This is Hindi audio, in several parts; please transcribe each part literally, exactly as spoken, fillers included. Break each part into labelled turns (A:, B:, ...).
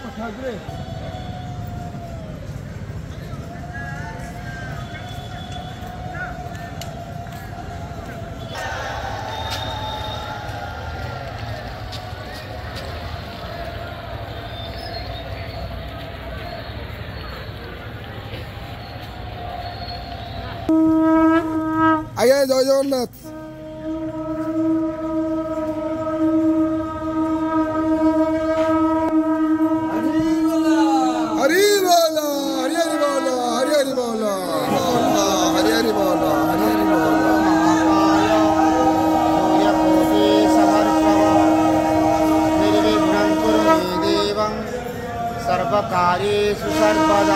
A: আগে জয় জগন্নাথ। হরি বল, হরি হরি বল, হরি হরি বল, হরি হরি বল, হরি হরি বল।
B: निर्विघ्नं कुरु मे देवं सर्वकार्येषु सर्वदा।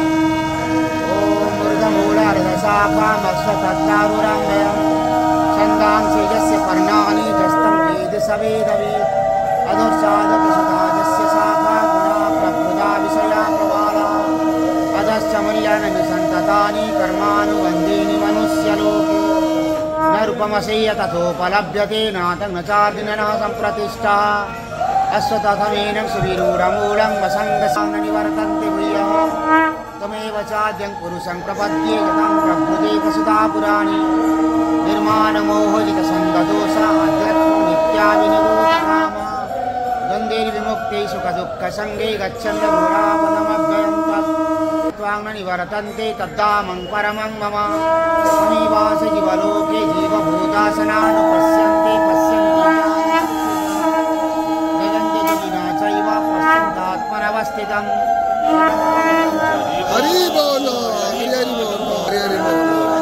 B: मूर्धमूलार्धशाखामश्वतत्तारुरम्भयं छन्दांसि यस्य पर्णानि यस्तं वेद स वेदवित्। अधोश्चादपशताजस्य शाखा गुणा प्रकृता विषया प्रबाला। अधश्च मूल्यानि कर्मानुबन्धीनि मनुष्यलोके। न रूपमसह्य तथोपलभ्यते नातं न चार्दिनः सम्प्रतिष्ठा। अश्वत्थमेनं सुविरूढमूलं वसङ्गसां निवर्तन्ते भूयः। तमेव चाद्यं पुरुषं प्रपद्ये यतं प्रभृते वसुधा पुराणे। निर्माणमोहजितसङ्गदोषा अध्यात्मो नित्याविनिरोधकामा। द्वन्द्वैर्विमुक्ते सुखदुःखसङ्गे गच्छन्त घोरापदमव्ययं तत्। त्वां न निवर्तन्ते तद्धामं परमं मम। ममेवास जीवलोके जीवभूतासनानुपश्यन्ते पश्यन्ति जगन्ति जगिना चैव पश्यन्तात्मनवस्थितम्।
A: हरि बोल, हरि हरि बोल, हरि हरि बोल।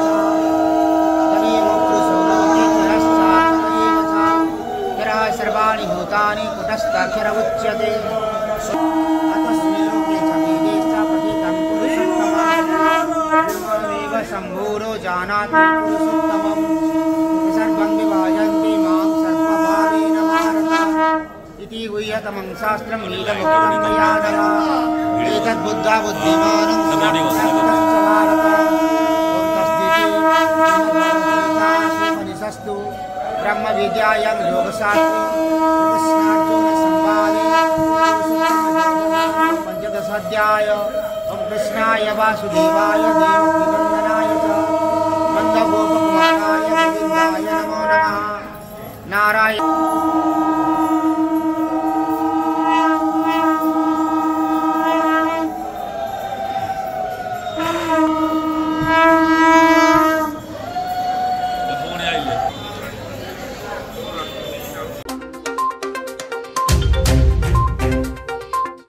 B: तमेव पुरुषो लोके चिरश्चात्मनैव च। चिरः सर्वाणि भूतानि कुटस्थाक्षर उच्यते। अतस्मिन् लोके च वेदे च प्रथितं पुरुषोत्तमम्। शम्भुरो जानाति पुरुषोत्तमम्। सर्वं विभाजन्ति मां सर्वभावेन भारत। इति गुह्यतमं शास्त्रं नीलमुक्तं मया नरः। एतद्बुद्धा बुद्धिमानं सर्वश्रेष्ठश्च भारत। ॐ तस्दिति ब्रह्मविद्यायां योगशास्त्रे कृष्णार्जुनसंवादे पंचदशाध्याय। ॐ कृष्णाय वासुदेवाय देवकीनन्दनाय च नन्दगोपकुमाराय गोविन्दाय नमो नमः। नारायण